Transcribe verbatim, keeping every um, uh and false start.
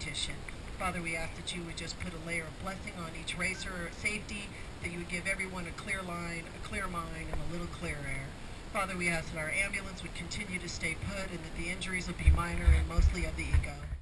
competition. Father, we ask that you would just put a layer of blessing on each racer, safety, that you would give everyone a clear line, a clear mind, and a little clear air. Father, we ask that our ambulance would continue to stay put and that the injuries would be minor and mostly of the ego.